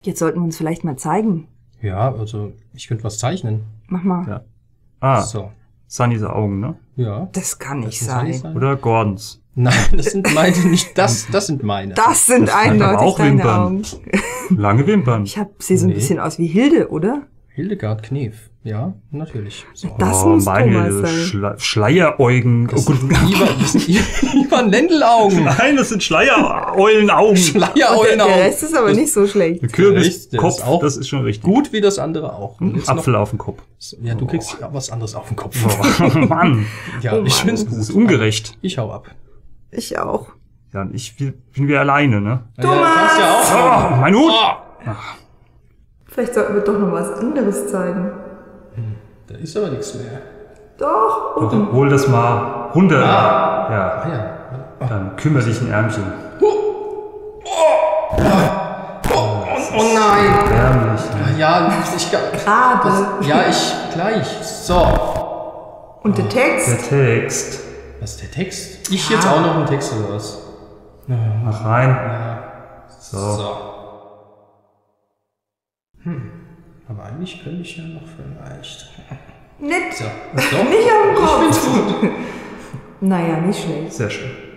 Jetzt sollten wir uns vielleicht mal zeigen. Ja, also ich könnte was zeichnen. Mach mal. Ja. Ah, So. Sunnys Augen, ne? Ja. Das kann nicht Das muss alles sein. Oder Gordons. Nein, das sind meine, nicht das. Das sind meine. Das sind Das sind aber eindeutig auch deine Wimpern. Augen. Lange Wimpern. Ich sehe so ein Nee. bisschen aus wie Hilde, oder? Hildegard Knef. Ja, natürlich. So. Das muss meine Thomas sein. Schleieräugen. Das sind Ivan Lendl-Augen. Nein, das sind Schleiereulenaugen. Und der Schleiereulenaugen. Rest ist aber nicht so schlecht. Kürbiskopf, auch das ist schon richtig. Gut wie das andere auch. Und jetzt Apfel auf dem Kopf. noch, ja, du kriegst ja was anderes auf den Kopf. Oh, Mann, Ja, Oh ich Mann. find's das gut. ist ungerecht. Ich hau ab. Ich auch. Ja, und ich bin wir alleine, ne? Thomas! Ja, du kannst ja auch. Oh, mein Hut! Vielleicht sollten wir doch noch was anderes zeigen. Da ist aber nichts mehr. Doch, Doch, hol das mal runter. Ja, Ah ja. dann kümmere dich ein Ärmchen. Oh nein! Ärmlich. Ja, ich kann. gerade. Ja, ich gleich. So. Und der Der Text? Text. Was ist der Text? Ich jetzt auch noch einen Text oder was? Mach rein. So. So. Aber eigentlich könnte ich ja noch vielleicht. Nett. So. Doch. Nicht auf dem Ich Kopf. find's gut. Naja, nicht schlecht. Sehr schön.